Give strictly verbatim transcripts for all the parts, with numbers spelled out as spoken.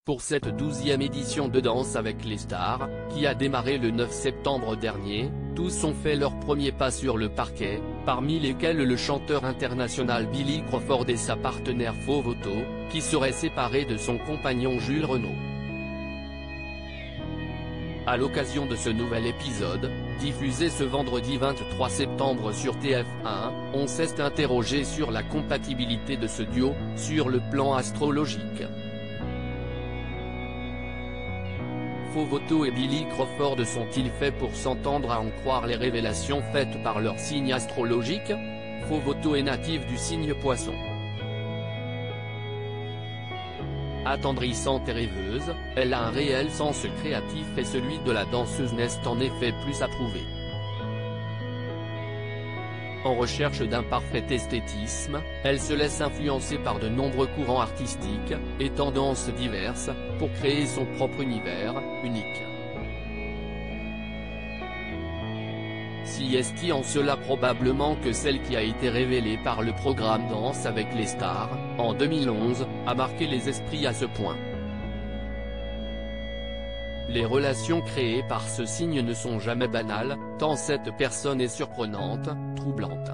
pour cette douzième édition de Danse avec les stars, qui a démarré le neuf septembre dernier. Tous ont fait leur premier pas sur le parquet, parmi lesquels le chanteur international Billy Crawford et sa partenaire Faux Voto, qui serait séparée de son compagnon Jules Renaud. À l'occasion de ce nouvel épisode, diffusé ce vendredi vingt-trois septembre sur T F un, on s'est interrogé sur la compatibilité de ce duo, sur le plan astrologique. Faux Voto et Billy Crawford sont-ils faits pour s'entendre, à en croire les révélations faites par leur signe astrologique? Faux Voto est natif du signe Poisson. Attendrissante et rêveuse, elle a un réel sens créatif et celui de la danseuse n'est en effet plus approuvé. En recherche d'un parfait esthétisme, elle se laisse influencer par de nombreux courants artistiques, et tendances diverses, pour créer son propre univers, unique. Si est en cela probablement que celle qui a été révélée par le programme Danse avec les stars, en deux mille onze, a marqué les esprits à ce point. Les relations créées par ce signe ne sont jamais banales, tant cette personne est surprenante, troublante.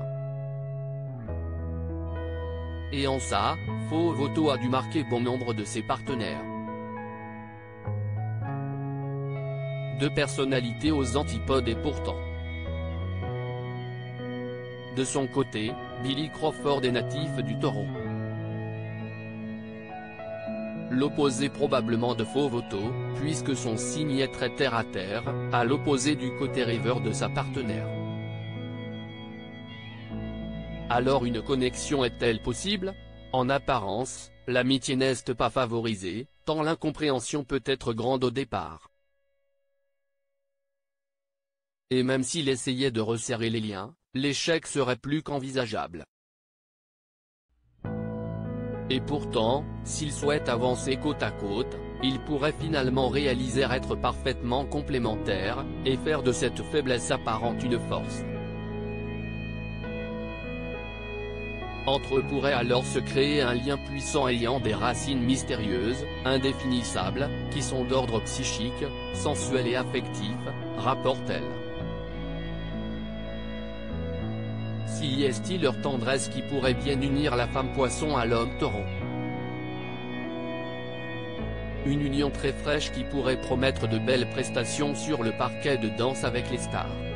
Et en ça, Faux Voto a dû marquer bon nombre de ses partenaires. Deux personnalités aux antipodes et pourtant. De son côté, Billy Crawford est natif du Taureau. L'opposé probablement de Faux Voto, puisque son signe est très terre-à-terre, à l'opposé du côté rêveur de sa partenaire. Alors une connexion est-elle possible? En apparence, l'amitié n'est pas favorisée, tant l'incompréhension peut être grande au départ. Et même s'il essayait de resserrer les liens, l'échec serait plus qu'envisageable. Et pourtant, s'ils souhaitent avancer côte à côte, ils pourraient finalement réaliser être parfaitement complémentaires, et faire de cette faiblesse apparente une force. Entre eux pourrait alors se créer un lien puissant ayant des racines mystérieuses, indéfinissables, qui sont d'ordre psychique, sensuel et affectif, rapporte-t-elle. Si est-il leur tendresse qui pourrait bien unir la femme Poisson à l'homme Taureau? Une union très fraîche qui pourrait promettre de belles prestations sur le parquet de Danse avec les stars.